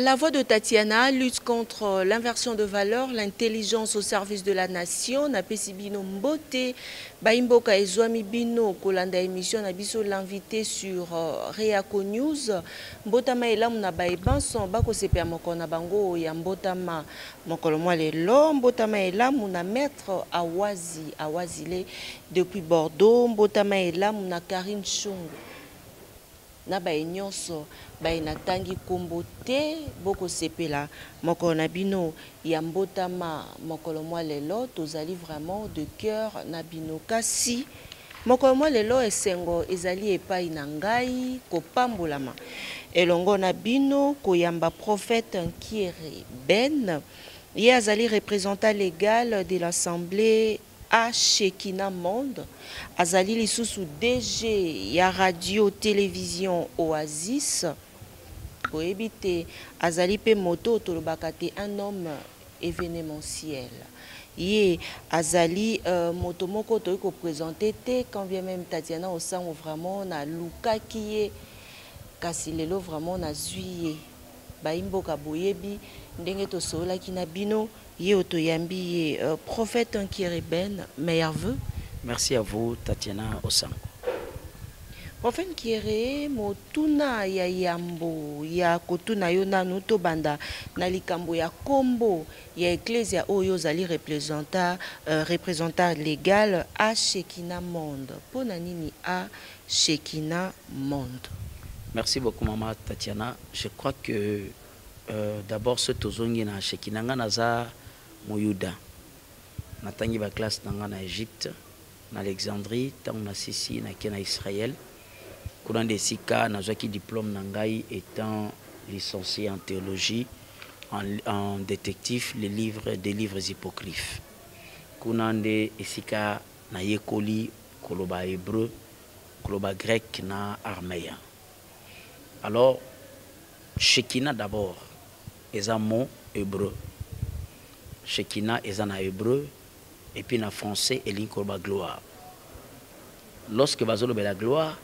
La voix de Tatiana lutte contre l'inversion de valeurs, l'intelligence au service de la nation. Na Pesibino Mbote, Baimboka Ezwami Bino, Kolanda émission Nabiso l'invité sur Reako News. Mbotama elam na baibanson, bako sepe mokona bango ya mbotama mokolomwa lelo. Mbotama elam na maître Awazile depuis Bordeaux. Mbotama elam na Karine Chungu. Na nyonso natangi kombo te boko sepela mokolo na bino ya mbotama mokolo mwa lelo tozali vraiment de cœur na bino kasi mokolo mwa lelo esengo ezali epai na ngai kopambolama elongo na bino koyamba prophète Nkiere Ben ye azali représentant légal de l'Assemblée à Shekina Monde, azali lisusu DG ya radio télévision Oasis, koebite azali pe moto tolobakate un homme événementiel. Ye azali moto moko to ko présenter te quand bien même Tatiana osango vraiment na lukaki ye kasi lelo vraiment na zuiye baimboka boyebi ndenge to sola kina bino. Prophète Nkiere Ben, meilleurs vœux. Merci à vous, Tatiana Osango. Prophète Nkiere, motuna ya yambo, ya kotuna yona nuto banda, na likambo ya kombo, ya ecclesia oyo zali représentant légal à Shekina Monde. Pona nini à Shekina Monde. Merci beaucoup, maman Tatiana. Je crois que d'abord, ce tozongi na Shekina naza Mouyuda. Natangi ba classe na Égypte, na Alexandrie, tant na Sissi, na Kena Israël. Kuna de sika nazaki diplôme nangai étant licencié en théologie, en détective, des livres hypocryphes. Kuna de sika na yekoli koloba hébreu, koloba grec na arméen. Alors Shekina d'abord est un mot hébreu. Shekina est un hébreu et puis en français et l'incorba gloire. Lorsque bazolo la gloire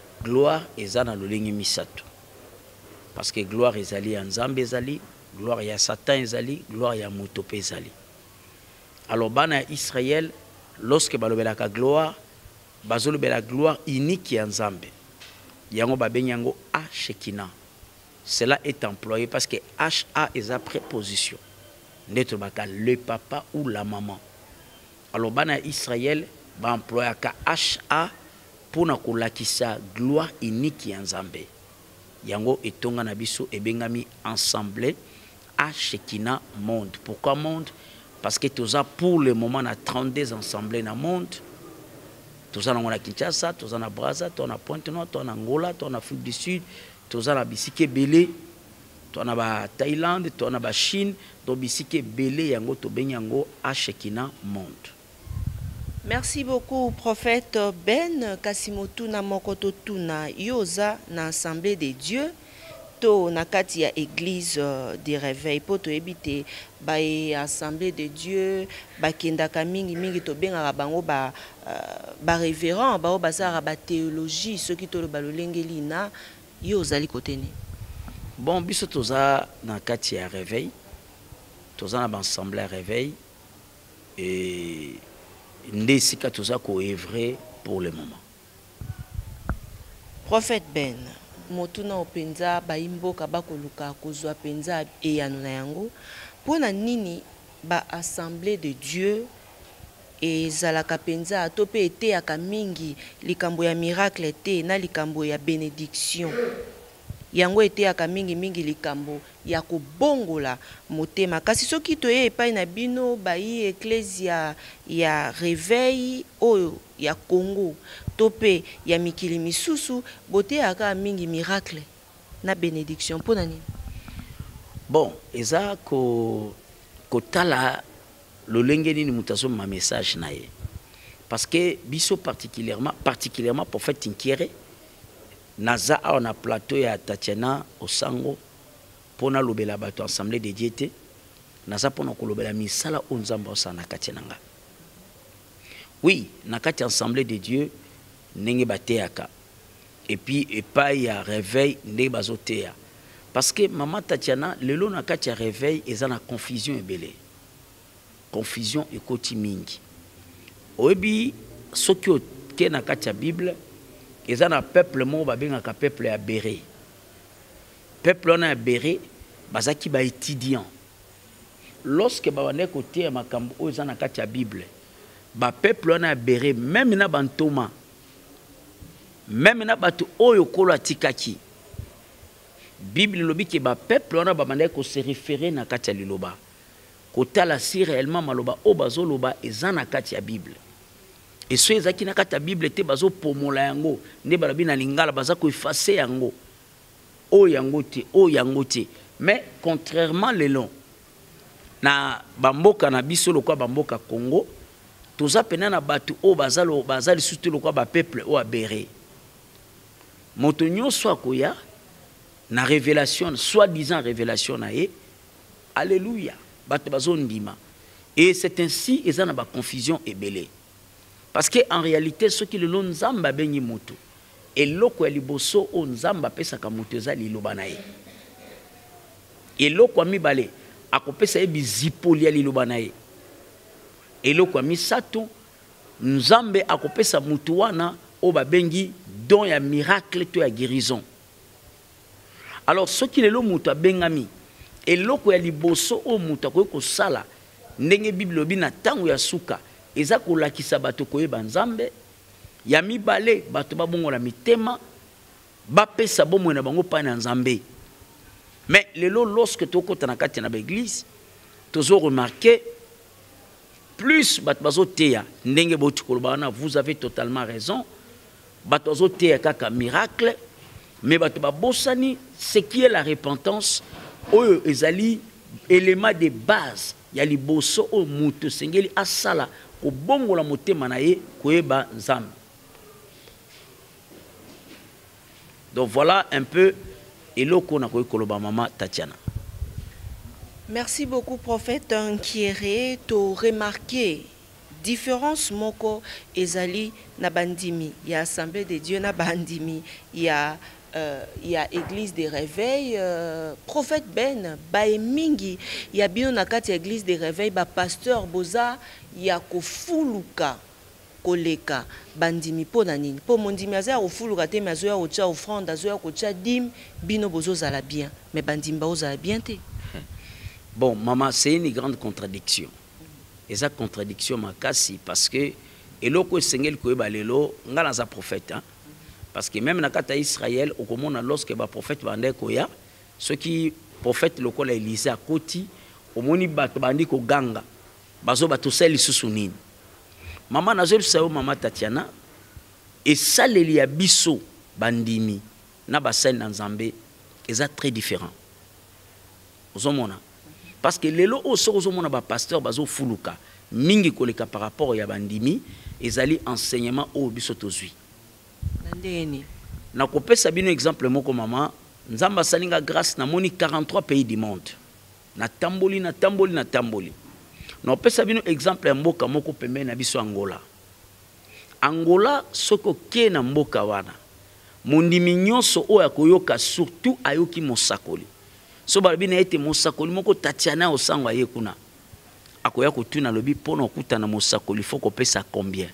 est un lolingi misato. Parce que gloire est ali en ezali, gloire ya Satan ezali, gloire ya motope ezali. Alors bana Israël lorsque balobela ka gloire, bazolo la gloire unique ya Nzambe. Yango babenyango a Shekina. Cela est employé parce que HA est sa préposition. Notre baka le papa ou la maman. Alors bana Israël va employer ka HA pour na kolakisa gloire unique ya Nzambe. Yango etonga na biso ebengami ensemble à Shekina Monde. Pourquoi monde? Parce que tous pour le moment na 32 ensemblés na monde. Tous en a Kinshasa, tous en a Brazza, tous en a Pointe-Noire, tous en Angola, tous en Afrique du Sud. Tous en bisike belé, tous en Thaïlande, tous en Chine, tous bisike belé yango to benyango a Shekina Monde. Merci beaucoup prophète Ben Kasimotu na mokoto tuna yoza na assemblée des dieux to na kati ya église des réveils poto ebite ba assemblée de dieux ba kendaka mingi to benga bango ba révérend ba bazara ba théologie ceux qui to le balolengeli na yo zali koteni. Bon biso toza na kati ya réveil toza na ensemble à réveil et ndesika toza ko œuvrer pour le moment. Prophète Ben motuna openza baimboka bakoluka kozwa penza eyano na yango pona nini ba assemblée de Dieu et zalaka penza to pe ete ya mingi likambo ya miracle te na likambo ya bénédiction yango ete ya mingi likambo ya kobongola motema kasi soki to ye epai na bino bayi ecclesia ya réveil oyo ya Congo to pe ya mikili misusu bote aka mingi miracle na bénédiction pona nini. Bon eza kotala lolenge nini mutaso ma message na ye parce que biso particulièrement prophète Nkiere naza on a plateau ya Tatiana Osango pona lobela bato assemblée de diété naza pona ko lobela misala onzamba osana katinanga. Oui na kati assemblée de Dieu ndenge bateaka et puis epai ya réveil ndenge bazoteya Parce que maman Tatiana, le long na kati ya réveil, ils ont la confusion ebele. Confusion et koti mingi. Oebi, ce qui est na kati ya Bible, ils ont un peuple mo babenga ka peuple ya Béré. Peuple on a Béré, bazaki ba étudiant. Lorsque ba wane côté ya makambo o ils ont na kati ya Bible, ba peuple on a Béré, même na bantoma, même na batu oyo kolo atikaki. Bible lobi ke ba peuple wana ba mandé ko se référer na kati ya liloba. Kotala si réellement maloba o bazo loba eza na kati ya Bible. Et so ezaki na kati ya Bible te bazo pomola yango, nde balabi na lingala baza ko effacer yango. O yango te. Mais contrairement le long na bamboka na biso lokwa bamboka Congo, toza pena na batu o bazali surtout lokwa ba peuple o abéré. Moto nyonso akoya na révélation, soi-disant révélation na ye, alléluia, bato bazo ndima. Et c'est ainsi, ils ont ba confusion et belé. Parce que en réalité, ce qui le long nzamba bengi moto, et loko ya liboso o nzamba pesa ka moto za liloba na ye. Et loko mi balé, akopesa ye bizipoli ya liloba na ye. Et loko mi sato, nzambe akopesa moto wana o ba bengi don ya miracle to ya guérison. Alors, ce qui est le mouta bengami, et loko ya liboso o mouta ko sala, ndenge Bible obi na tango ya suka, eza ko lakisa bato ko yeba nzambe, ya mibale bato ba bongo la mitema, ba pesa bomo na bango pa na nzambe. Mais lelo lorsque toko na kati na l'église, tozo remarqué plus bato bazo teya, ndenge bo tshikoloba, vous avez totalement raison, bato bazo teya kaka miracle. Mais bosani, ce qui est la repentance, oyo ezali élément de base, ya liboso o muto sengeli asala ko bongo la motema na ye koyeba nzambe. Donc voilà un peu eloko na koyekoloba mama Tatiana. Merci beaucoup prophète Nkiere, to remarqué différence moko ezali na bandimi, il y a assemblée de Dieu na bandimi, il y a église de réveil, prophète Ben, Baemingi, il y a bien na kati église de réveil, ba pasteur Boza, il y a kofuluka koleka bandimi po nanini. Po mondimi aza kofuluka te mazo ya ocha offrande, azo ya kocha dim, bino bozo zala bien, mais bandimi ba ozala bien te. Bon, maman, c'est une grande contradiction. Et ça contradiction makasi parce que eloko sengel ko balelo ngala za prophète hein. Parce que même dans le cas d'Israël, au moment lorsque le prophète bandé koya, ceux qui prophète le col Élisée à côté, au moni bandi ko ganga, bazo bato seli susunini. Maman nazo sao maman Tatiana, et ça les lia biso bandimi na basen dans Zambé, c'est très différent. Ozomona. Parce que les lots au mona ba pasteur bazo fuluka, mingi koleka par rapport ya bandimi, ezali enseignement au biso tozui. Na kopesa bino exemple moko mama, nzamba salinga grâce na moni 43 pays du monde. Na tamboli. Na kopesa bino exemple ya mboka moko pembe na biso Angola. Angola soko ke na mboka wana. Mondimi nyonso oya koyoka surtout ayoki mosakoli. So balbina ete mosakoli moko Tatiana osangwa ye kuna. Akoya kotuna lobi pona okuta na mosakoli foko pesa combien?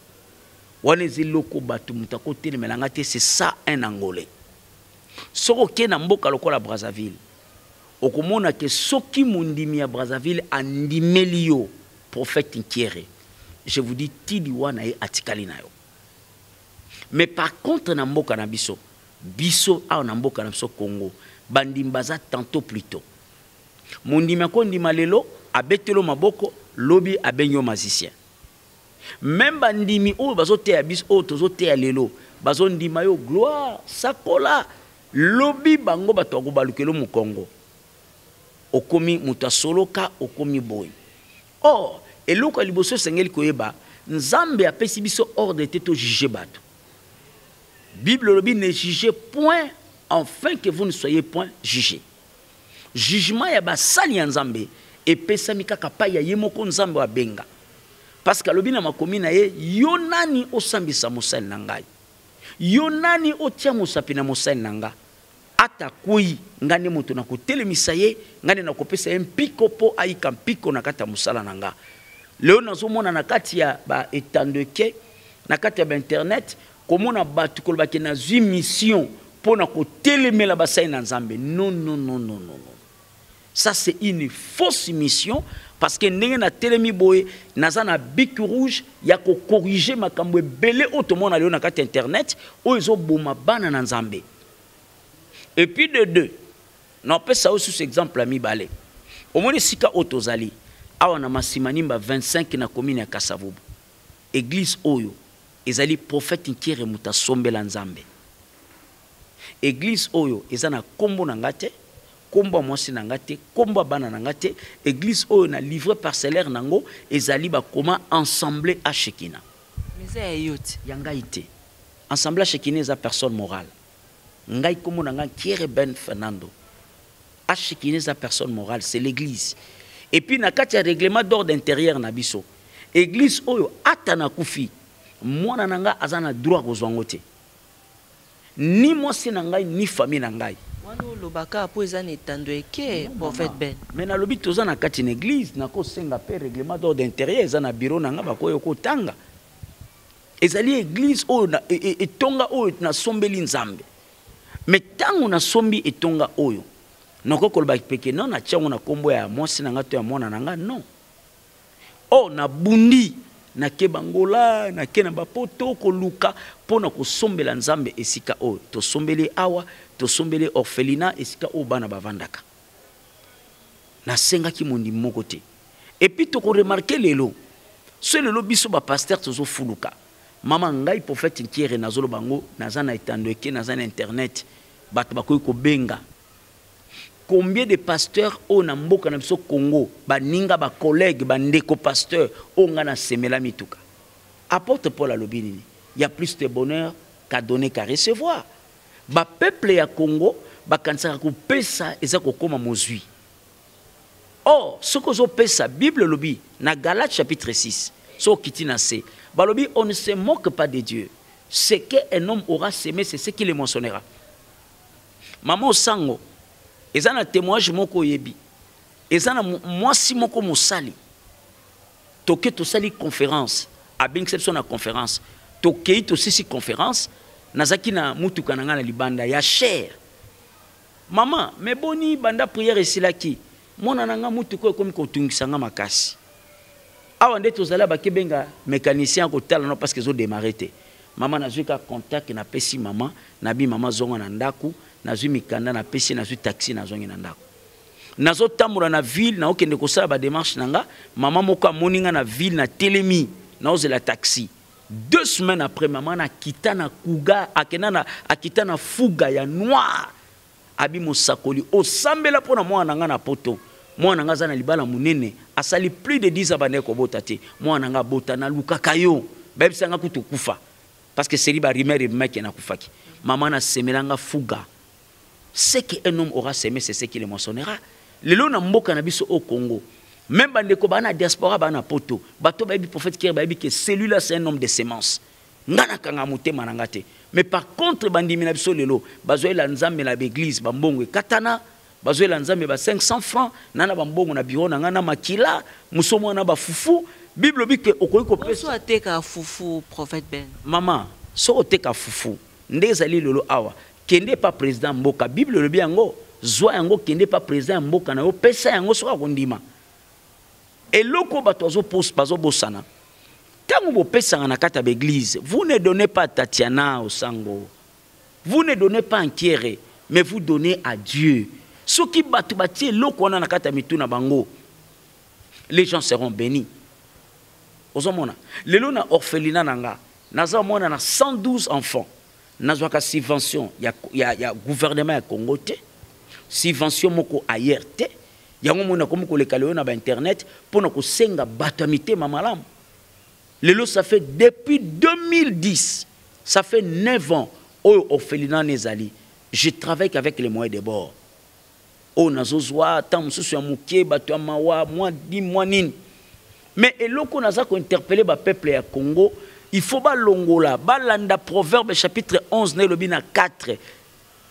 C'est ça un Angolais. Soko ke na mboka lokola Brazzaville. Okomona ke soki mundimi ya Brazzaville andimeli yo prophète Nkiere. Je vous dis tidi wana e atikali na yo. Mais par contre na mboka na biso a na mboka na biso Congo, bandimbaza tantôt plus tôt. Mundimi ko ndima lelo abetelo maboko lobi abenyo magicien. Même bandimi ou bazote abis o tozote ya lelo bazondima yo gloire sakola lobi bango bato balukelo mu Congo okomi mutasoloka okomi boy. Or eloko liboso sengeli koyeba nzambe apesi biso ordre te to juger bato. Bible lobi ne jugez point afin que vous ne soyez point jugés. Jugement ya basali ya nzambe epesami kaka pa ya yemoko nzambe wa benga. Parce que l'obina makomi na ye yonani osambisa mosali na ngai. Yonani otia mosapi na mosali na nga. ata koi ngane moto na kotelemisa ye ngane na kopesa ye mpiko po aika mpiko na kati ya musala na nga. Leo nazomona na kati ya ba etandeke na kati ya ba internet komona batu kolobaki na zwi mission pour na kotelemela basai na Nzambe. Non, non, non, non, non, non. Ça c'est une fausse mission parce que ndenge na telemi boye naza na bic rouge ya ko corriger makambo ebele otomona leo na kati internet o ezo boma bana na Nzambe. Et puis de deux, na pesa aussi ce exemple ami balé. Au moins sika otozali awa na masimanimba 25 na commune ya Kasavubu. Église oyo ezali prophète nkere muta sombela Nzambe. Église oyo ezana kombo na ngate, kombo mwasi na ngate, kombo bana na ngate, église oyo na livre parcellaire nango ezali ba comment ensemble à Shekina. Mais c'est yote yangaite. Ensemble à Shekina eza personne morale. Ngai kombo na Nkere Ben Fernando. À Shekina eza personne morale, c'est l'église. Et puis na kati ya règlement d'ordre intérieur na biso. Église oyo atana kufi. Mwana nanga azana droit kozwangote. Ni mwasi na ngai ni famille na ngai. Wano lobaka po ezana etando eke prophète Ben. Mais na lobi toza na kati na église na ko senga pe règlement d'ordre intérieur ezana bureau na nga bakoyo ko tanga. Ezali église oyo na etonga oyo na sombeli Nzambe. Mais tango na sombi etonga oyo. Noko koloba peke non na tchango na kombo ya mwasi na nga to ya mwana na nga non. Oh na bundi na kebangola na kena bapoto koluka pona ko sombela Nzambe esika o to sombele awa to sombele orphelina esika o bana bavandaka na senga ki mondi moko te. Et puis to ko remarquer lelo ce lelo biso ba pasteur tozo fuluka mama ngai prophète Nkere nazolo bango nazana etandoke nazana internet bato bakoyi ko benga. Combien de pasteurs au Namboka na biso Congo, baninga ba collègues, ba ndeko pasteur, au ngana semela mituka. Apporte Paul à l'obinini. Il y a plus de bonheur qu'à donner qu'à recevoir. Ba peuple ya Congo, ba kansaka ko pesa ezako koma mozui. Or, ce que zo pesa Bible lobi na Galates chapitre 6, so kitina se. Ba lobi on ne se moque pas de Dieu. Ce qu'un homme aura semé, c'est ce qu'il le mentionnera. Maman Sango ezana témoignage moko yebi ezana mwasi moko mosali toke to sali conférence a bingselso na conférence toke to sisi conférence nazaki na mutuka na ngana libanda ya cher maman me boni banda prière esilaki mona nanga mutuka komi ko tungisa nga makasi awa nde tozala bakebenga mécanicien ko tala no parce que zo démarrer te maman nazwika contact na pesi maman nabi maman zonga na ndaku nazwi mikanda na pesi nazwi taxi nazongi na ndako nazo tamura na ville na okende ko sala ba démarche nanga maman moko amoninga na ville na telemi na ozela taxi 2 semaines après maman na kitana kuga akitana fuga ya noir abi mosakoli osambela pona mwana nanga na poto mwana nanga za na libala munene asali plus de 10 abane ko bota te mwana nanga bota na lukaka yo babisa nga kutu kufa parce que c'est liba rimer mec na kufaki maman na semelanga fuga. Ce qu'un homme aura semé, c'est ce qu'il mentionnera. Le long na biso au Congo, même bandeko bana diaspora bana poto, bato baby prophète qui baby que celui-là c'est un homme de sémence. Ngana kanga mute manangate. Mais par contre bandimi na biso lelo, bazoe la Nzambe na l'église bambongo katana, bazoe la Nzambe ba 500 francs, nana bambongo na bureau na makila, musomo na ba fufu, Bible dit que okoyiko pesa. So ateka fufu prophète Ben. Maman, so oteka fufu, ndezali lelo awa. Kende pas président mboka Bible le biango zwa yango kende pas président mboka na yo pesa yango soka kondima eloko bato zo pose bazo bosana tango bo pesa na kata l'église vous ne donnez pas Tatiana au sango vous ne donnez pas Nkere mais vous donnez à Dieu ce qui bato batie eloko na kata mituna bango les gens seront bénis ozomona lelo na orphelinat nanga naza mona na 112 enfants. Nazwaka subvention ya gouvernement ya Congo te subvention moko ailleurs te yango mona komo ko lekalo na ba internet pona ko senga batamité mamalam lelo ça fait depuis 2010 ça fait 9 ans au orphelinat nezali je travaille avec les moyens de bord o nazozwa tam susu ya mukie bato mawa moi di moinine mais eloko naza ko interpeller ba peuple ya Congo. Il faut ba longola, ba landa Proverbe chapitre 11 né lobina 4.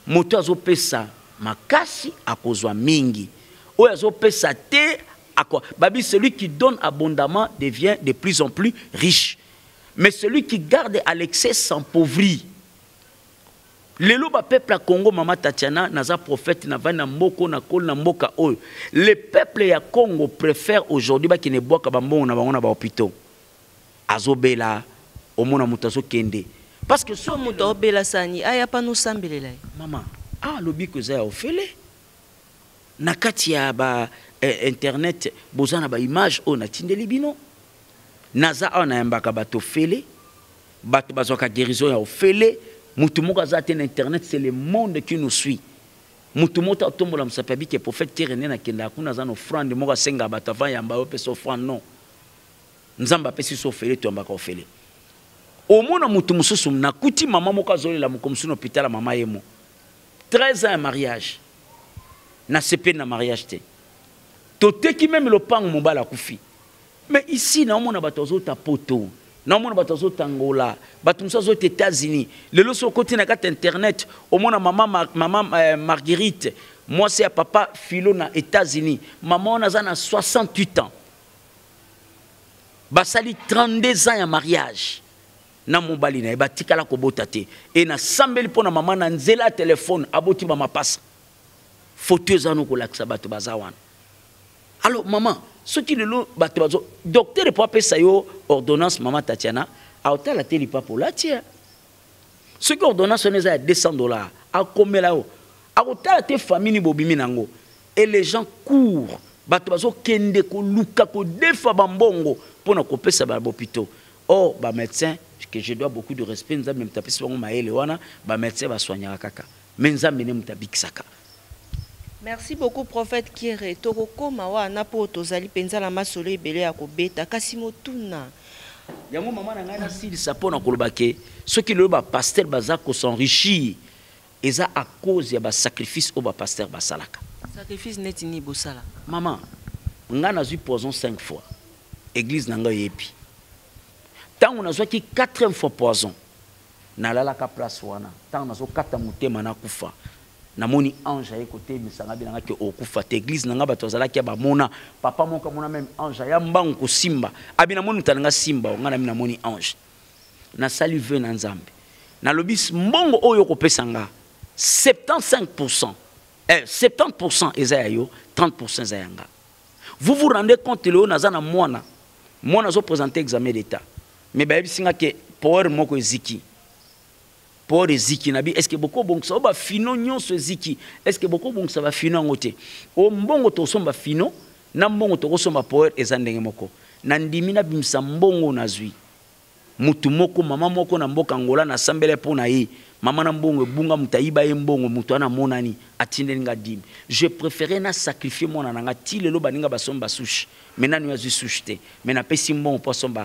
moto azopesa makasi akozwa mingi oyo azopesa te akwa babi celui qui donne abondamment devient de plus en plus riche mais celui qui garde à l'excès s'empauverit. Lelo ba peuple à Congo mama Tatiana naza prophète na vana mboko na kol na mboka oyo le peuple ya Congo préfère aujourd'hui ba ki ne boka ba mbongo na bango na ba hôpitaux azobela omona mutazo kende parce que so muto obela sani aya pa no sambelela mama lobi ko za ofele na kati ya ba internet bozana ba image o na tindeli bino naza ona yambaka bato fele bato bazoka guérison ya ofele mutu moko azate na internet c'est le monde qui nous suit mutu mota tombola musapabi ke prophète terene na kenda kuna za no offrande moko senga bato avant yamba o peso offrande non nzamba pesi so fele to yambaka ofele omona mutu mususu na kuti mama moko azolela mukomsu na hôpital mama yemo 13 ans de mariage na sepe na mariage te tote qui même le pang mobala kufi mais ici na omona bato azota poto na omona bato azota Angola bato musa azota États-Unis lelo so côté na kata internet omona maman Marguerite moi c'est à papa Philo na États-Unis maman on a 68 ans basali 32 ans de mariage na mobali na batikala ko botate et na sambeli pona maman na nzela téléphone aboti ba mapasa fauteuil zano ko laksa bato bazawana. Alors maman ce qui le bato bazo docteur pour appeler ça yo ordonnance maman Tatiana a hôtel la télé pas pour la tia ce qui ordonnance on est à $200 a combien là a hôtel te famille bobimi nango et les gens courent bato bazo kende ko luka ko defa bambongo pour na kopesa ça ba hôpital. Oh ba médecin que je dois beaucoup de respect nza même tapis bango maele wana ba médecin ba soignera kaka menza mene mutabikisaka. Merci beaucoup prophète Kieré tokoko mawa na po tozali penza la masolo ebele ya kobeta kasi motuna yango mama na ngai na sili sapona kolobake ceux qui le ba pasteur bazako s'enrichir eza à cause ya ba sacrifice au ba pasteur basalaka sacrifice neti ni bosala maman nga na zu poison 5 fois église na ngai yepi tant on a zo ki 4e fois poison na lala ka place wana tant on a zo kata mutema na kufa na moni ange ay côté misanga bilanga ke okufa te église nanga bato zala ki ba mona papa moko mona même ange ya mbangu ko simba abina moni mutalanga simba nga na mina moni ange na sali ve na nzambe na lobis mbongo oyo ko pesanga 75% 70% eza yo 30% eza yanga. Vous vous rendez compte le nazana mwana zo présenter examen d'état mais ba bisinga ke power moko eziki pour eziki nabi est-ce que beaucoup bon ça ba fino nyonso eziki est-ce que beaucoup bon ça va fino ngote o mbongo to somba fino na mbongo to somba power ezandenge moko na ndimi na bimsa mbongo nazwi mutu moko mama moko na mboka Angola na sambele pona yi mama na mbongo bunga mutaiba ye mbongo mutu ana monani atindelinga dim je préférais na sacrifier mona nanga ti lelo baninga basomba sushi maintenant nous azu sushi te mais na pesi mbongo po somba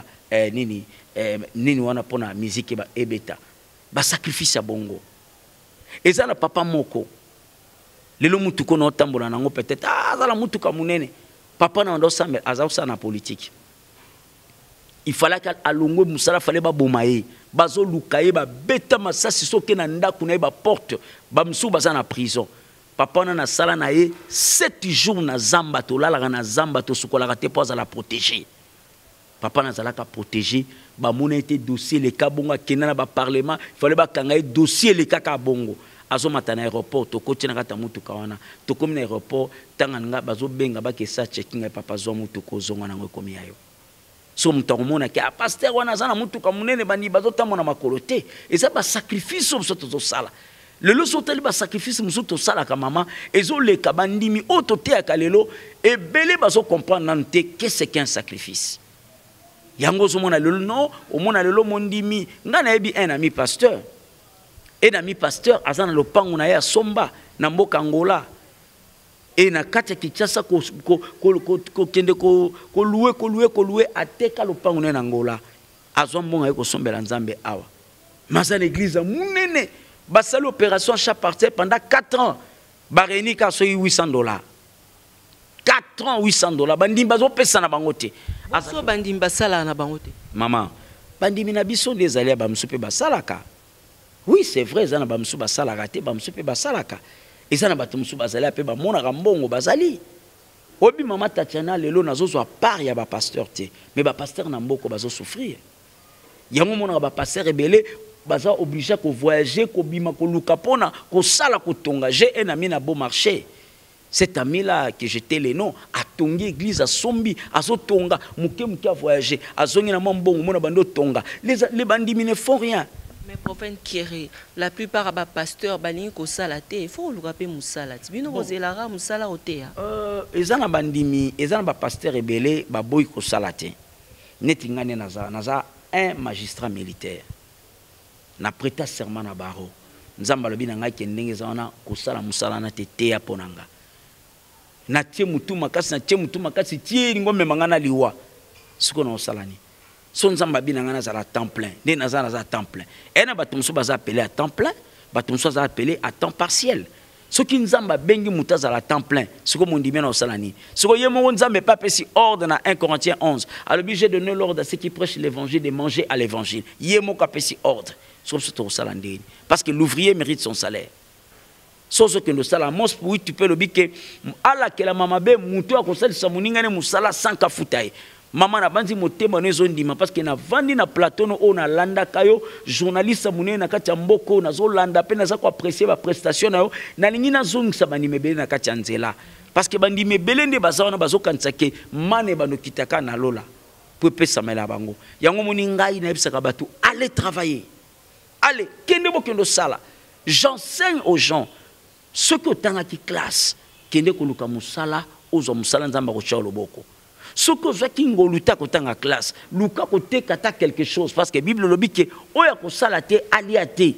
nini wana pona musique ba ebeta ba sacrifice bongo eza na papa moko lelo mutu ko no tambola nango peut-être azala mutu ka munene papa na ndo sambe azausa na politique il fallait qu'à alongo musala fallait ba bomaye bazo lukaye ba beta masasi soke na ndaku na ba porte ba msu baza na prison papa na sala na ye 7 jours na zamba to lala na zamba to sukola te po za la protéger papa na zala ka protéger ba mona été dossier le kabonga kenana ba parlement il fallait ba kanga dossier le kaka bongo azo matana aéroport to kotina kata mutu kawana to komi na aéroport tanga nga bazo benga ba ke sa checking papa zo mutu ko zonga na ngokomi yayo. So mtamona ke pasteur wana zana mutu ka munene bandi bazotamo na makolote eza ba sacrifice soto zo sala lelo soteli ba sacrifice musoto sala ka mama ezo le ka bandimi otote akalelo e belé bazo comprendre nante que c'est qu'un sacrifice yango zo mona lelo no o mona lelo mondimi ngana ebi un ami pasteur azana lopango na ya somba na mboka Angola et na kati Kinshasa ko kende ko louer ateka lopango na Angola azombonga ko sombela nzambe awa masa l'église munene basali opération chaque partie pendant 4 ans ba réuni ka so $800 4 ans $800 bandimi bazo pesa na bangote aso bandimi basala na bangote maman bandimi na biso ndezali ba msupe basalaka Oui, c'est vrai, ça na ba musu ba sala raté, ba musu pe ba salaka. Et ça na ba musu ba zali pe ba mona rambongo ba zali. Obi mama Tatiana lelo nazo zo part ya ba pasteur te, mais ba pasteur na mboko bazo souffrir. Yango mona ba pasteur rebelle baza obligé ko voyager ko bima ko luka pona ko sala ko tonga. J'ai un ami na beau marché. Cet ami là que j'étais le nom a tongi église à Sombi a zo tonga muke a voyager a zongi na mbongo mona bando tonga. Les bandits ne font rien. Mais prophète Kéré, la plupart des pasteurs balingi ko sala te, il faut luka pe musala. Bino bozelara musala otea. Ezana bandimi, ezana ba pasteur rebelle ba boy ko sala te. Neti ngane naza un magistrat militaire. Na prêta serment na baro. Nzamba lobi na ngai ke ndenge zana ko sala musala na te ya ponanga. Na tie mutu makasi tie ngombe mangana liwa. Siko na osalani. Son nzamba bina ngana za temps plein. Né na za temps plein. Et na batumso baza appelé à temps plein, batumso baza appelé à temps partiel. Ce qui nzamba bengi muta za temps plein. Siko mondimé na osalani. Siko yemo nzamba pas pesi ordre na 1 Corinthiens 11. À l'objet de donner l'ordre à ceux qui prêchent l'évangile de manger à l'évangile. Yemo ka pesi ordre. Parce que l'ouvrier mérite son salaire. Sauf que le salaire, oui, tu peux le dire que ala que la maman be muto a conseillé sa moninga musala sans kafutaye. Maman na bandi motema nezo ndima parce que na vandi na plateau no na landa kayo journaliste munene na kati ya mboko na zo landa pe na za ko apprécier ba prestation na yo na lingi na zongisa bandi mebele na kati ya nzela parce que bandi mebele nde bazawana bazo kanisa ke mane bano kitaka na lola pour pesa mela bango yango moninga ina ebisaka batu allez travailler. Allez, kende bokendo sala. J'enseigne aux gens ce que tanga ki classe kende ko luka musala ozo musala nzamba ko cha loboko. Ce que je qui ngoluta ko tanga classe, luka ko te kata quelque chose parce que Bible lobi ke oya ko sala te aliate.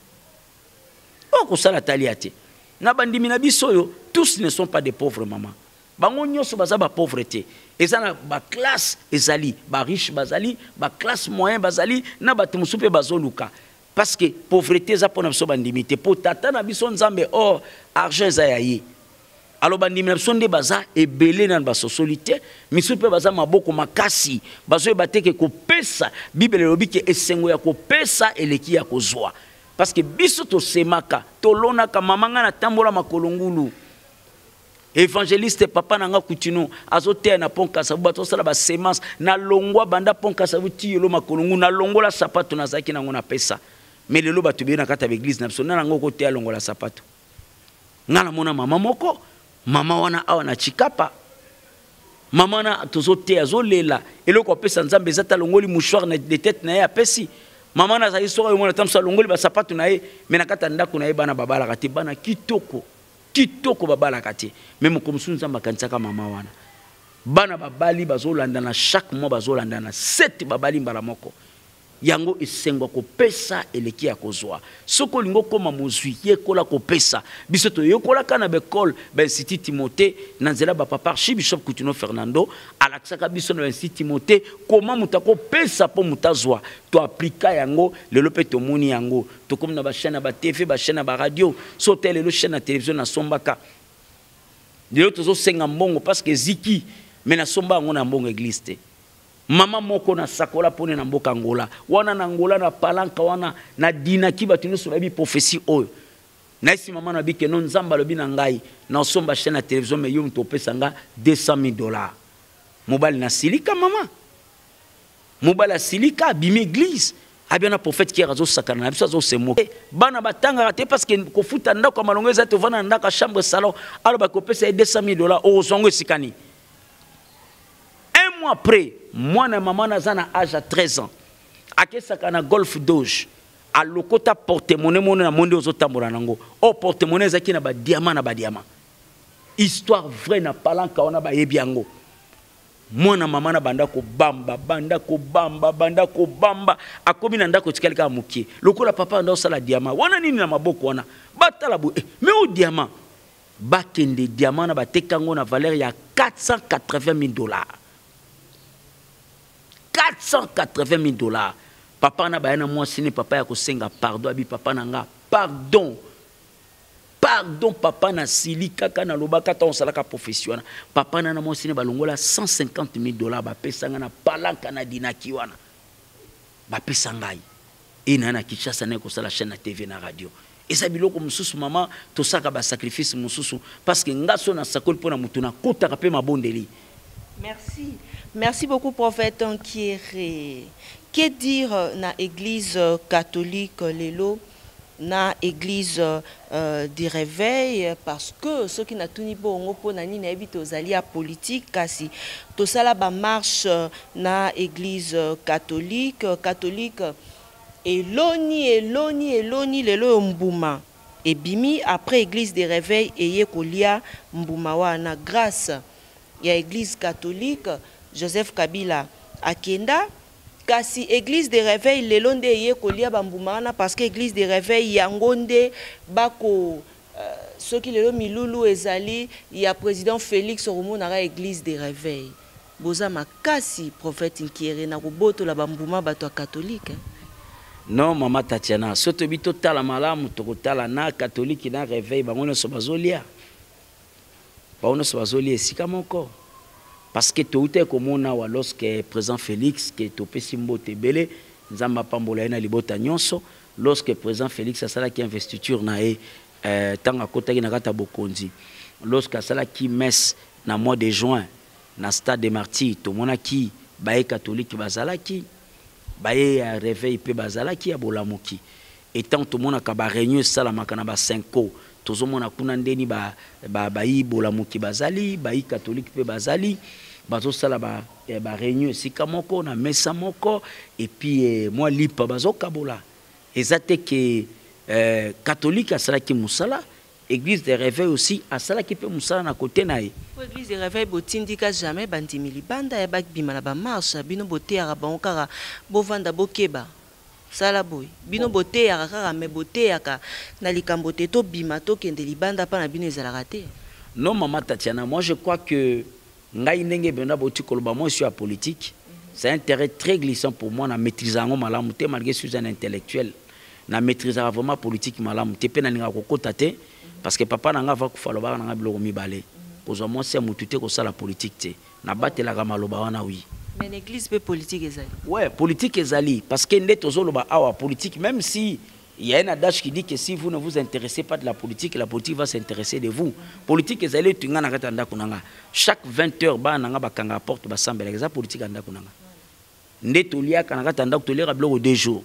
O ko sala te aliate. Na bandimi na biso yo, tous ne sont pas des pauvres maman. Bango nyoso baza ba pauvreté. Ezana ba classe ezali, ba riche bazali, ba classe moyen bazali, na ba tumusupe bazoluka. Parce que pauvreté za pona biso bandimité po tata na biso nzambe or argent za yayi. Alors bandimi na biso nde baza ebele na ba socialité, miso pe baza maboko makasi, bazo ebateke ko pesa, Bible lobi ke esengo ya ko pesa eleki ya kozwa. Parce que biso to semaka, to lonaka mamanga na tambola makolongulu. Évangéliste papa nanga kutino azotea na ponka sabu bato sala ba semence na longwa banda ponka sabu ti yelo makolongu na longola sapato na zaki nango na pesa. Mais lelo bato be na kata l'église na biso na nango ko tea longola sapato. Ngana mona mama moko, mama wana awa na chikapa. Mama na tozotea zolela eloko pesa nzambe zata longoli mouchoir na de tête na ya pesi. Mama na za histoire yo mona tamsa longoli ba sapato na ye mais na kata ndako na ye bana babala kati bana kitoko. Kitoko babala kati même comme sunza makansaka mama wana bana babali bazolanda na chaque mois bazolanda na 7 babali mbala moko yango esengwa ko pesa eleki ya kozwa soko lingo koma mozwi yekola ko pesa biso to yekola kana bekol ba institut Timothée na nzela ba papa Archbishop Coutinho Fernando alaksaka biso na institut Timothée comment mutako pesa po mutazwa to appliquer yango lelo pe to moni yango to comme na ba chaîne ba TV ba chaîne ba radio so tele le chaîne na télévision na sombaka lelo to zo senga mbongo parce que ziki mais na somba ngo na mbongo église te. Mama moko na sakola pone na mboka Angola wana na Angola na palanka wana na dinaki batino so babi prophétie oyo na isi mama na bike non nzamba lobi na ngai na somba chaîne na télévision mais yo mto pesa nga $200,000 mobali na silika mama mobali silika bimi église abiana prophète qui razo sakana na biso zo se moke bana batanga raté parce que ko futa ndako malongeza to vana ndaka chambre salon alo ba ko pesa $200,000 o zongo sikani. Un mois après, moi et maman na âge à 13 ans. Akesaka na Golf Doge. A lokota porte-monnaie na monde aux otambola nango. O porte-monnaie zaki na ba diamant na ba diamant. Histoire vraie na palanka ona ba yebiango. Moi na maman na banda ko bamba. Akomi na ndako tikalika mukie. Lokola papa ndo sala diamant. Wana nini na maboko wana. Batala bu. Mais au diamant. Bakende diamant na ba tekango na valeur ya $480,000. $480,000. Papa na bayana moi sini papa ya ko senga pardon abi papa nanga pardon papa na silika kana lobaka ta on salaka professionnel papa na moi sini balongola $150,000 ba pesa nga na palanka na dinaki wana ba pesa ngai et na Kinshasa na ko la chaîne na TV na radio. Et ça biloko mususu maman to saka ba sacrifice mususu parce que ngaso na sakol pona mutuna kota kapé mabondeli. Merci. Merci beaucoup prophète Nkieré. Que dire na église catholique lelo na église du réveil parce que ceux qui n'a tout ni bongo po na nini ebito ozali a politique kasi to sala ba marche na église catholique eloni lelo mbuma et bimi après église des réveils eye kolia mbuma wana grâce ya église catholique Joseph Kabila akenda kasi église des réveils lelo nde eye kolia bambuma wana parce que église des réveils yango nde bako ceux qui lelo milulu ezali ya président Félix Orumonara église des réveils boza makasi prophète Nkieré na koboto la bambuma bato catholique. Non, maman Tatiana, ce que tu as la malamu, tu as la na catholique na réveil, bah on ne se basolia, bah on ne se basolia, c'est comme encore, parce que tout est comme on a lorsque président Félix qui est au Pessimbo Tebele, Nzamba Pambola na libota nyonso, lorsque président Félix a sala qui investiture na tanga kota na kata bokonzi, lorsque a sala qui messe na mois de juin na stade des Martyrs, tout mona qui bae catholique bazala qui baye réveil pe bazala ki ya bolamuki étant tout monde ka ba réunion sala makana ba 5 tozo mona kuna ndeni ba bayi bolamuki bazali bayi catholique pe bazali bazo sala ba réunion sika moko na mesa moko et puis moi lipa bazo kabola ezate que catholique asala ki musala église de réveil aussi asala ki pe musala na côté nae. Église de réveil botindika jamais bandimi libanda ya bak bima na ba marche bino boté ya bankara bovanda bokeba sala boy bino boté ya kaka me boté ya ka na likambo te to bima to kende libanda pa na bino ezala raté. Non maman Tatiana, moi je crois que ngai ndenge benda boti koloba moi sur la politique c'est un terrain très glissant pour moi na maîtriser ngo malamu te malgré suis un intellectuel na maîtriser vraiment politique malamu te pe na ninga kokota te parce que papa nanga va kufaloba nanga biloko mibale. Pour moi, c'est moutouté que ça la politique. Na batte la gamaloba wana oui. Mais l'église peut politique ezali. Ouais, politique ezali parce que ndé tozoloba awa politique même si il y a un adage qui dit que si vous ne vous intéressez pas de la politique va s'intéresser de vous. Politique ezali tu ngana kata ndako nanga. Chaque 20 heures ba nanga bakanga porte ba sambela eza politique ndako nanga. Ndé tolia kana kata ndako tolera biloko 2 jours.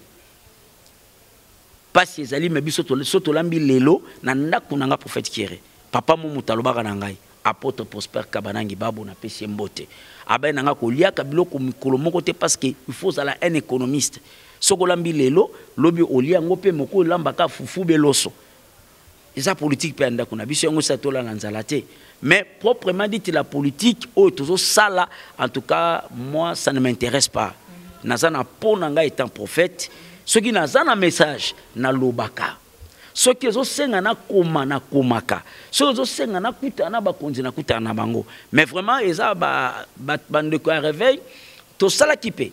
Parce ezali me biso to lambi lelo na ndako nanga prophète Nkieré. Papa mo mutaloba na ngai. Apôtre Prosper Kabanangi Babo na pesi mbote abe nanga kolia kabilo ko mikolo moko te parce que il faut ala un économiste soko lambi lelo lobi olia ngope moko lamba ka fufu beloso eza politique pe anda kuna biso ngo satola na nzala te mais proprement dit la politique o tozo sala en tout cas moi ça ne m'intéresse pas nazana pona nga étant prophète ce qui nazana message na lobaka ce qui est senga na koma na komaka ce qui est senga na kuta na bakonzi na kuta na bango mais vraiment eza bande ko réveil to sala kipe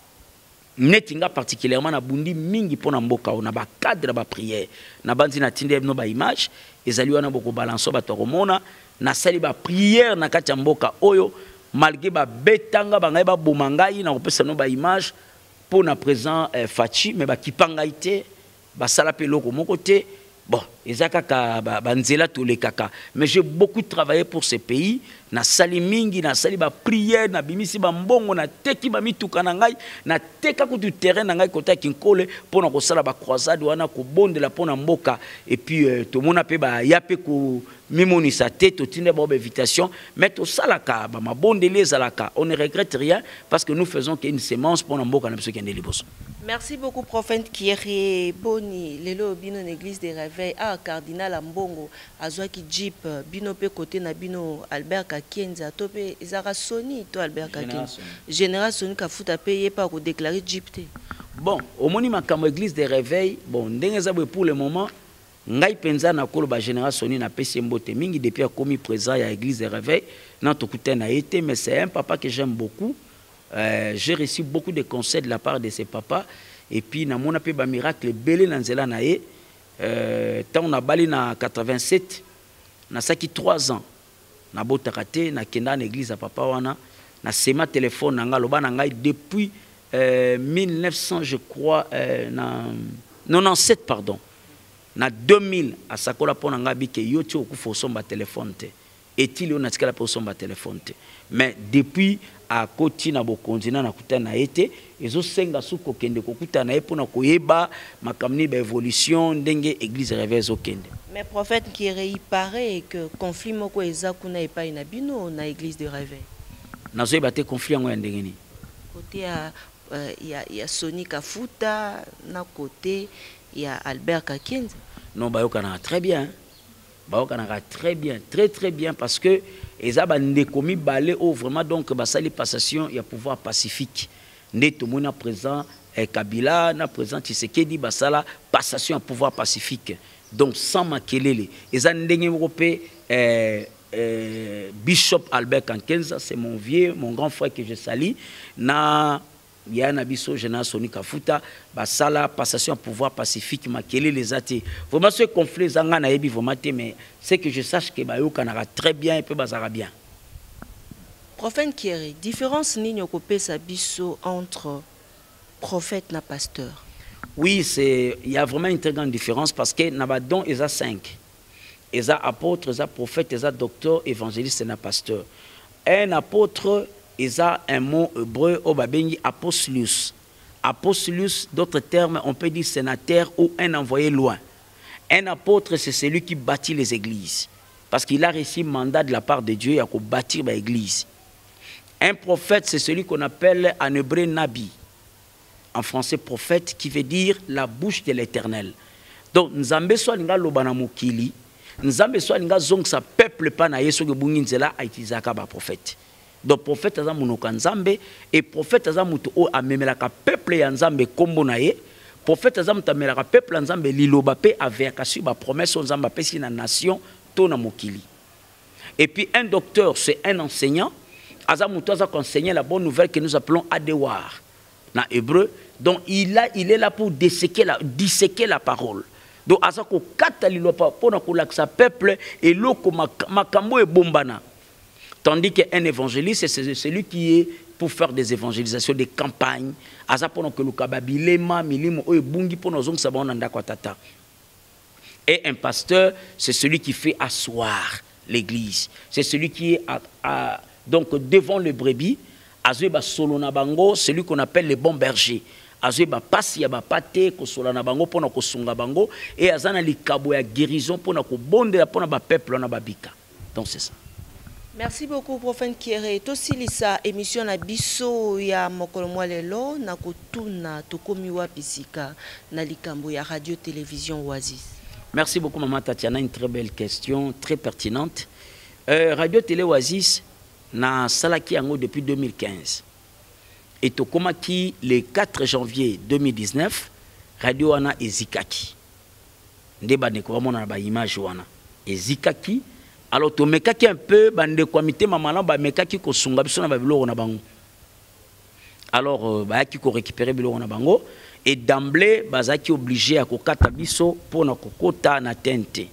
netinga particulièrement na bundi mingi pona mboka na ba cadre ba prière na bandi na tinde no ba image ezali wana boko balanso ba to komona na sali ba prière na kati mboka oyo malgré ba betanga ba ngai ba bomangai na kopesa no ba image pona présent Fachi mais ba kipangaité basala pe loko moko te bon ezaka ka banzela tous les kaka mais j'ai beaucoup travaillé pour ce pays na sali mingi na sali ba prière na bimisi ba mbongo na teki ba mituka na ngai na teka ku du terrain na ngai kota kinkole pona ko sala ba croisade wana ko bondela pona mboka et puis tout mona pe ba yape ko mimoni sa tête to tinde ba invitation mais to salaka ba mabondele zalaka on ne regrette rien parce que nous faisons qu'une semence pona mboka na biso kende liboso. Merci beaucoup, prophète Nkieré. Boni, lelo bino l'église des réveils. Ah, cardinal Ambongo, Azwaki Jeep, bino pe côté na bino Albert Kakenza, tope Zara Sony, to Albert Kakenza. Général Sony Kafuta payé pas pour déclarer Jeep. Bon, au monima comme église des réveils, bon, ndengezabwe pour le moment, ngai penza na kolo ba général Sony na pesi mbote mingi depuis a commis présent à l'église des réveils, na tokute na été, mais c'est un papa que j'aime beaucoup. J'ai reçu beaucoup de conseils de la part de ses papas et puis na mona pe ba miracle belé na nzela na ye tant na bali na 87 na saki 3 ans na botakate na kenda na église à papa wana na sema téléphone na nga loba na ngai depuis 1900, je crois, 97, pardon. Na 2000, à Sakola Ponangabi, que Yoti Okufa Osomba téléphone. Et il y a un Osomba téléphone. Mais depuis, à côté na bokonzina na kutana été, ils ont senga suko kende kokutana pour na koyeba makamni ba évolution ndenge église réveille okende. Mais prophète qui paraît que conflit moko ezakuna epa inabino na église de réveil. Na zoeba te conflit ngo ndengeni. Côté il y a Sony Kafuta, na côté il y a Albert Kakinze. Non, bayokana très bien. Bayokana très bien, très bien parce que ezaba ndekomi balé au vraiment donc basali passation il y a pouvoir pacifique. Neto mona présent Kabila na présent Tshisekedi basala passation à pouvoir pacifique. Donc sans makelele. Eza ndenge européen Bishop Albert Kakinze, c'est mon vieux, mon grand frère que je salue na Yana biso Jena Sony Kafuta basala passation à pouvoir pacifique makele les athées. Vraiment ce conflit zanga na yebi vraiment mais c'est que je sache que bayoka na très bien et peu bazara bien. Prophète Kieré, différence ni nyokopesa biso entre prophète na pasteur. Oui, il y a vraiment une très grande différence parce que nabadon eza 5. Eza apôtre, eza prophète, eza docteur, évangéliste et na pasteur. Un apôtre il y a un mot hébreu au babengi apostolus. Apostolus, d'autres termes, on peut dire sénateur ou un envoyé loin. Un apôtre, c'est celui qui bâtit les églises. Parce qu'il a reçu mandat de la part de Dieu à bâtir l'église. Un prophète, c'est celui qu'on appelle en hébreu nabi. En français, prophète, qui veut dire la bouche de l'Éternel. Donc, Nzambe soit nga lobana mokili, Nzambe soit nga zong sa peuple pa na yeso ke bunginzela a itizaka ba prophète. Donc prophète aza munoka nzambe et prophète aza mutu o amemelaka peuple ya nzambe kombo na ye. Prophète aza mutu amemelaka peuple ya nzambe liloba pe aveka sur ba promesse nzambe pesi na nation to na mokili. Et puis un docteur, c'est un enseignant. Aza mutu aza enseigner la bonne nouvelle que nous appelons adewar na hébreu. Donc il est là pour disséquer la parole. Donc aza ko kata liloba pona ko laksa peuple et loko makambo e bombana. Tandis qu'un évangéliste, c'est celui qui est pour faire des évangélisations, des campagnes. Et un pasteur, c'est celui qui fait asseoir l'église. C'est celui qui est donc devant le brebis. Celui qu'on appelle les bons bergers. Et azana likabo ya guérison pour na ko bondela pour na ba peuple na babika. Donc c'est ça. Merci beaucoup, prophète Kieré. Tosilisa émission na biso ya mokolo mwalelo na kotuna tokomiwa pisika na likambo ya radio télévision Oasis. Merci beaucoup maman Tatiana, une très belle question, très pertinente. Radio Télé Oasis na salaki yango depuis 2015. Et tokomaki le 4 janvier 2019, radio wana ezikaki. Ndeba neko mona ba image wana. Ezikaki. Alors, tu mekaki un peu, bande komité mamala, ba mekaki ko sunga biso na babilo na bango. Alors, ba ki ko récupérer bilo na bango et d'emblée, bazaki obligé à ko kata biso pour na kokota na tente.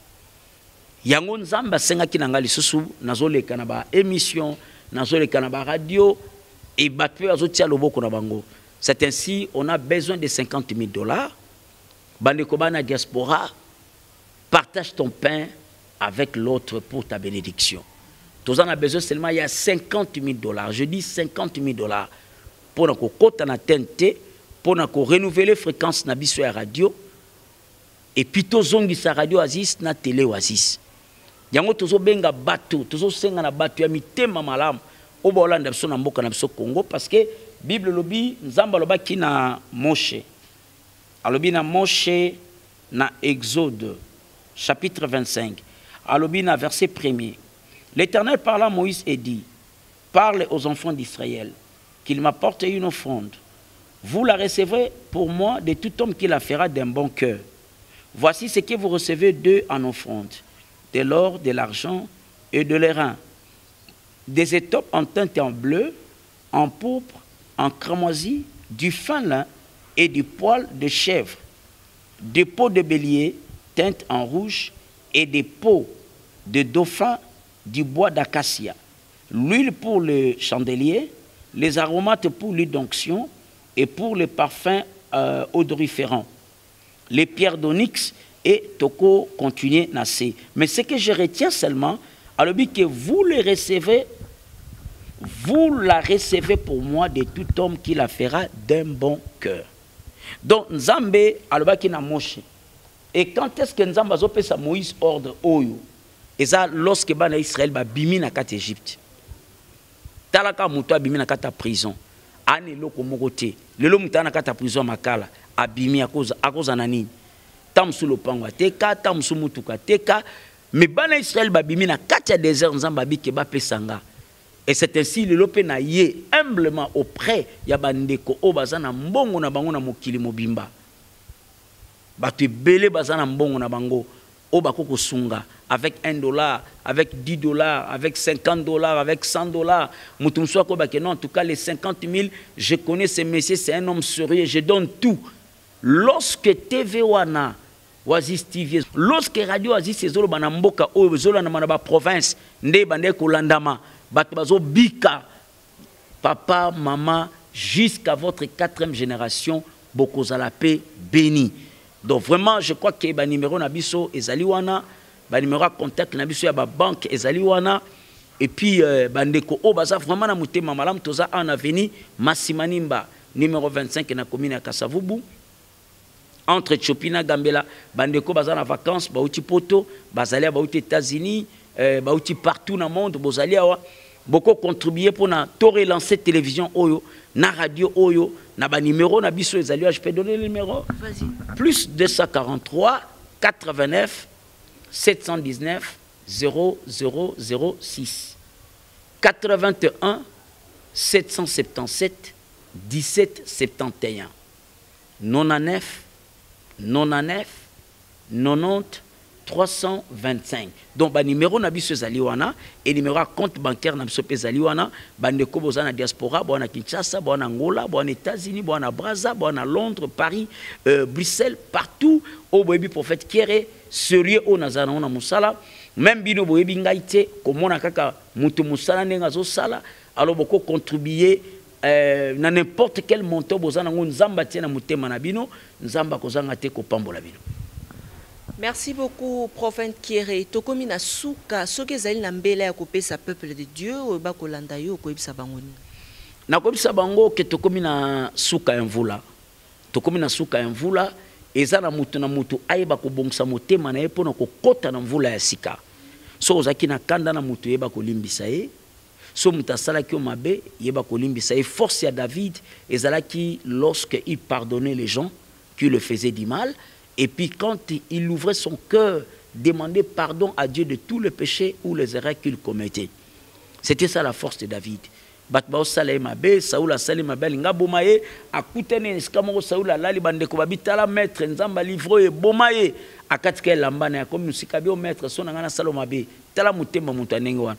Yango nzamba sengaki na ngali susu nazoleka na ba émission, nazoleka na ba radio et batwe azotia loboko na bango. C'est ainsi, on a besoin de $50,000. Bande ko bana diaspora, partage ton pain avec l'autre pour ta bénédiction. Tous en a besoin seulement, il y a $50,000. Je dis $50,000 pour nous côté na TNT, pour nous renouveler fréquence na biso ya radio et puis tozongi sa radio Oasis na télé Oasis. Yango tozo benga bato, tozo senga na bato ya mitema malamu o ba Holanda biso na mboka na biso Congo parce que Bible lobi nzamba lobaki na Moshe. Alobi na Moshe na Exode chapitre 25. Alobina, verset 1er. L'Éternel parla à Moïse et dit, parle aux enfants d'Israël, qu'il m'apporte une offrande. Vous la recevrez pour moi de tout homme qui la fera d'un bon cœur. Voici ce que vous recevez d'eux en offrande, de l'or, de l'argent et de l'airain, des étoffes en teinte en bleu, en pourpre, en cramoisi, du fin lin et du poil de chèvre, des peaux de bélier teintes en rouge et des peaux de dauphin du bois d'acacia, l'huile pour le chandelier, les aromates pour l'huile d'onction et pour les parfums odoriférants, les pierres d'onyx et toko continuer nasser. Mais ce que je retiens seulement, alors que vous les recevez, vous la recevez pour moi de tout homme qui la fera d'un bon cœur. Donc Nzambe alors qui na moche. Et quand est-ce que Nzambe a fait sa Moïse ordre oyo? Et ça lorsque bana Israël ba bimi na kat Égypte. Talaka muto abimi na kat prison. Ane loko mokote. Lelo muta na kat prison makala abimi akoza nani. Tam sous le pangwa teka, tam sous mutuka teka. Mais bana Israël ba bimi na kat désert Nzambe bi ke ba pesanga. Et c'est ainsi le lope na ye humblement auprès ya bandeko o bazana mbongo na bango na mokili mobimba. Batu belé bazana mbongo na bango o bakoko sunga avec $1, avec $10, avec $50, avec $100. Mutumswa ko bake non, en tout cas les 50 000, je connais ce monsieur, c'est un homme sérieux, je donne tout. Lorsque TV wana Oasis TV, lorsque Radio Oasis ezolo bana mboka o ezolo na ba province nde bande ko landama bato bika papa maman jusqu'à votre 4e génération bokozala pe béni. Donc vraiment je crois que ba numéro na biso ezali wana, ba numéro à contact na biso ya ba banque ezali wana, et puis bandeko o baza vraiment na mutema malamu toza en avenue Massimanimba numéro 25 na commune ya Kasavubu entre Chopina Gambela. Bandeko baza na vacances bauti poto bazali bauti États-Unis bauti partout dans le monde bozali awa beaucoup contribué pour na to relancer télévision oyo na radio oyo na ba numéro na biso ezali. Je peux donner le numéro? Vas-y. Plus 243 89 719 0006 81 777 17 71 99 99 90 325. Donc ba numéro na biso ezali wana et numéro à compte bancaire na biso ezali wana. Bandeko boza na diaspora, boza na Kinshasa, boza na Angola, boza na États-Unis, boza na Brazza, boza na Londres, Paris, Bruxelles, partout au boyebi prophète Kéré sérieux au nazana na musala. Même bino boyebi ngaite komona kaka mutu musala ndenga zo sala, alors beaucoup contribuer na n'importe quel montant boza na nzamba tia na mutema na bino, nzamba kozanga te ko pambola bino. Merci beaucoup, prophète Kéré. Tokomi na souka, soki ezali na mbela ya kopesa peuple de Dieu, oba kolanda yo koyebisa bango nini? Na koyebisa bango ke tokomi na souka ya mvula. Tokomi na souka ya mvula, eza na mutu ayeba kobongisa motema na ye pona kokota na mvula ya sika. So ozaki na kanda na mutu yeba kolimbisa ye. So mutu asalaki yo mabe yeba kolimbisa ye. Force ya David ezalaki lorsque il pardonnait les gens qui le faisaient du mal. Et puis quand il ouvrait son cœur, demandait pardon à Dieu de tous les péchés ou les erreurs qu'il commettait. C'était ça la force de David. Batbao Saleh Mabe, Saoul Saleh Mabe, Linga Bomaye, Akutene, Eskamoro Saoul Alali Bandeko Babitala, maître, Nzamba Livro et Bomaye, Akatka Lambane, comme nous sikabio maître, Sonangana Salomabe, Tala Mutema Mutanengwan.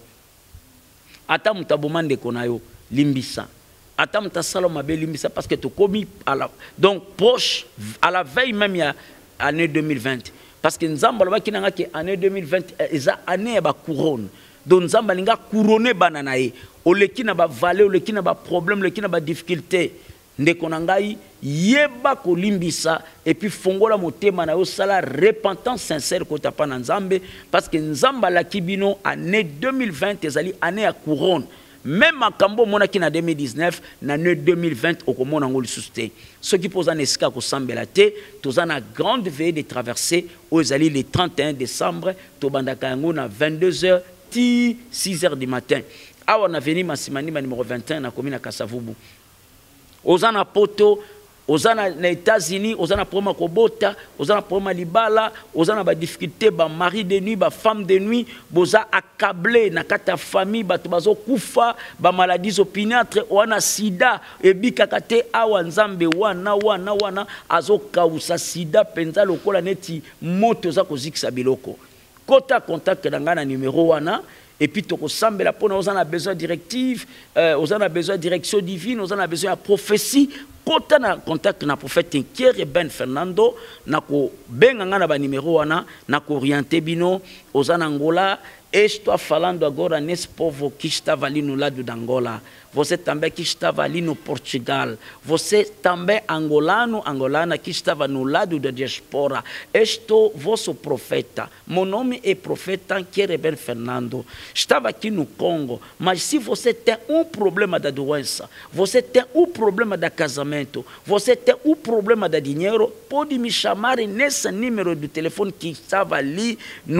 Ata Mutabomande Konayo, Limbisa. Ata Mutassalomabe, Limbisa, parce que tu commis à la. Donc, proche, à la veille même, il y a année 2020. Parce que Nzamba Loba qui n'a qu'à année 2020, ils ont année à couronne. Donc Nzamba Linga couronné bananae. Au leki n'a pas valé, au leki n'a pas problème, au leki n'a pas difficulté. Ndekonangai yeba kolimbisa et puis fongola motema na yo sala repentance sincère ko tapana Nzambe parce que Nzamba la kibino année 2020 ezali année à couronne. Même à Kambo monaki na 2019 na année 2020 okomona ngoli susté. Ce qui pose un esca ko sambela te, tozana grande veille de traversée aux ezali le 31 décembre to bandaka yango na 22h 6h du matin. Awa na veni Massimanimba numéro 21 na commune à Kasavubu. Ozana poto, ozana na États-Unis, ozana problème kobota, ozana problème libala, ozana ba difficulté ba mari de nuit, ba femme de nuit, boza accablé na kata famille, ba bazo kufa, ba maladies opiniâtres, wana sida, ebika kate awa Nzambe wana azo kausa sida penza lokola neti moto za kozikisa biloko. Kota contact na numéro wana. Et puis, on a besoin de directive, on a besoin de direction divine, on a besoin de prophétie. Quand on a contact avec le prophète Kéré Ben Fernando, on a un numéro, on a orienté bino, on a Angola, et je dois falando agora nesse povo que está valendo lá do Angola. você também que estava ali no Portugal, você também angolana que estava no lado da diaspora. Estou vosso profeta. Meu nome é profeta Kereber Fernando. Estava aqui no Congo, mas se você tem um problema da doença, você tem um problema da casamento, você tem um problema da dinheiro, pode me chamar nesse número de telefone que estava ali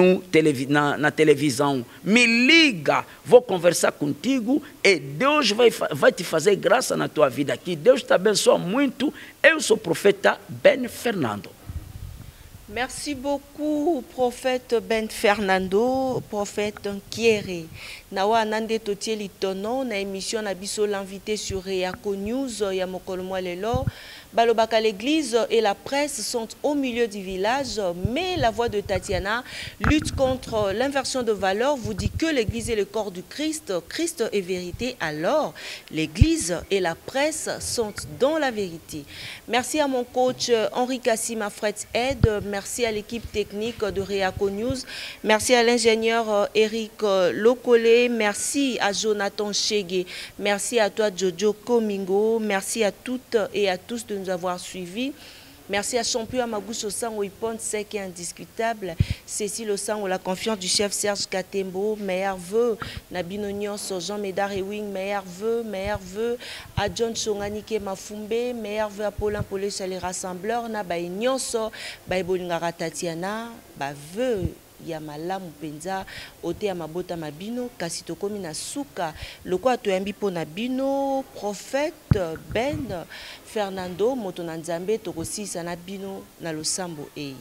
na televisão. Me liga, vou conversar contigo e Deus vai te fazer graça na tua vida. Que Deus te abençoe muito. Eu sou o profeta Ben Fernando. Merci beaucoup, prophète Ben Fernando, prophète Nkiere. Nawa nande totieli tono na émission na biso l'invité sur Reako News ya mokolo lelo. Balobaka, l'église et la presse sont au milieu du village, mais la voix de Tatiana lutte contre l'inversion de valeurs, vous dit que l'église est le corps du Christ, Christ est vérité, alors l'église et la presse sont dans la vérité. Merci à mon coach Henri Kassima Fred Ed, merci à l'équipe technique de Reako News, merci à l'ingénieur Eric Lokole, merci à Jonathan Chege, merci à toi Jojo Komingo, merci à toutes et à tous de nous avoir suivis. Merci à Champion Amagouche Sango Ipon, c'est qui est indiscutable. Cécile Osango, la confiance du chef Serge Katembo, meilleur vœu. Nabino Nyonso, Jean Médard Ewing, meilleur vœu. À John Chonganike Mafumbe, meilleur vœu à Paulin Polé chez les rassembleurs. Nabaï Nyonso, Baïbolingara Tatiana, vœu. Yamala Mupenza, Ote Amabota Mabino, Kasito na Suka, le quoi tu as pona bino, prophète Ben Fernando, Motonanzambe, Tokosi Sanabino, Nalosambo Ei.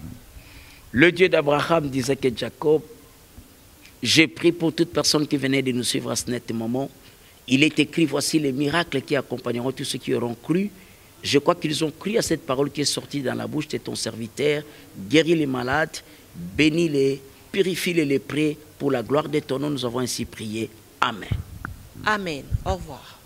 Le Dieu d'Abraham disait que Jacob, j'ai prié pour toute personne qui venait de nous suivre à ce net moment. Il est écrit, voici les miracles qui accompagneront tous ceux qui auront cru. Je crois qu'ils ont cru à cette parole qui est sortie dans la bouche de ton serviteur, guéris les malades, bénis-les, purifie-les lépreux, pour la gloire de ton nom, nous avons ainsi prié. Amen. Amen. Au revoir.